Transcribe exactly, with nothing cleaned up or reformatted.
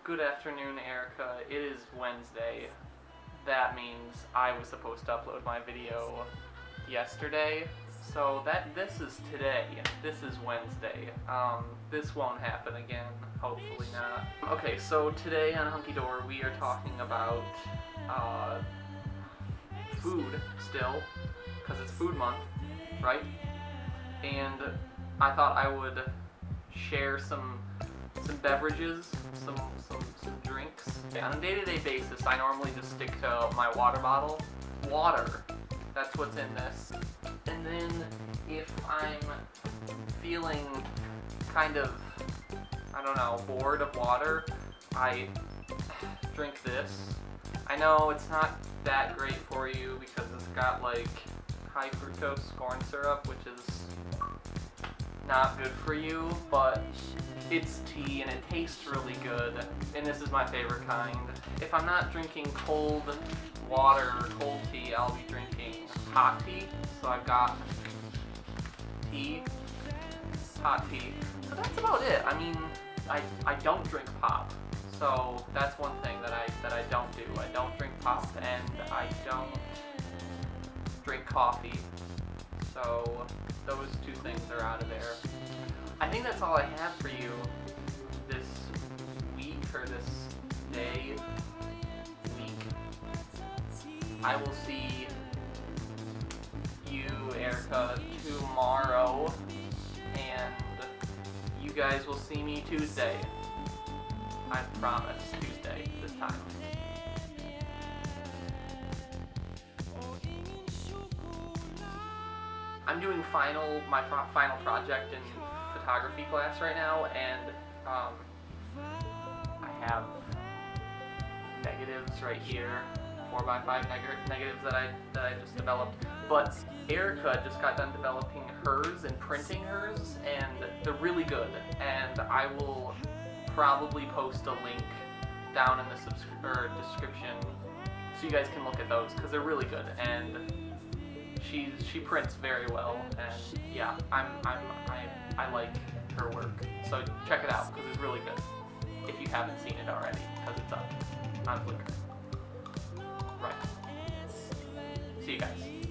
Good afternoon, Erica. It is Wednesday. That means I was supposed to upload my video yesterday. So that this is today. This is Wednesday. Um, this won't happen again. Hopefully not. Okay, so today on Hunky Dory we are talking about uh, food still, because it's food month, right? And I thought I would share some some beverages, some some, some drinks. On a day-to-day basis, I normally just stick to my water bottle. Water, that's what's in this. And then if I'm feeling kind of, I don't know, bored of water, I drink this. I know it's not that great for you because it's got like high fructose corn syrup, which is not good for you, but it's tea and it tastes really good, and this is my favorite kind. If I'm not drinking cold water or cold tea, I'll be drinking hot tea. So I've got tea, hot tea. So that's about it. I mean, I, I don't drink pop. So that's one thing that I that I don't do. I don't drink pop and I don't drink coffee. So those two things are out of there. I think that's all I have for you this week, or this day, week. I will see you, Erica, tomorrow, and you guys will see me Tuesday. I promise, Tuesday, this time. I'm doing final my pro final project in photography class right now, and um, I have negatives right here, four by five neg negatives that I that I just developed. But Erika just got done developing hers and printing hers, and they're really good. And I will probably post a link down in the subscri or description so you guys can look at those because they're really good. And She's, she prints very well, and yeah, I'm, I'm, I, I like her work. So check it out, because it's really good, if you haven't seen it already, because it's up on Flickr. Right. See you guys.